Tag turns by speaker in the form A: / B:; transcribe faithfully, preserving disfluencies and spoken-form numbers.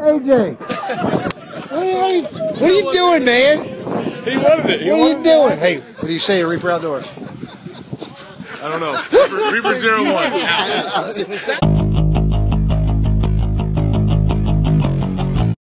A: A J. What are you, what are you doing, man?
B: He wanted it. He
A: what are you
B: wanted
A: doing?
B: it.
A: Hey, what do you say, Reaper Outdoors?
B: I don't know. Reaper, Reaper zero one.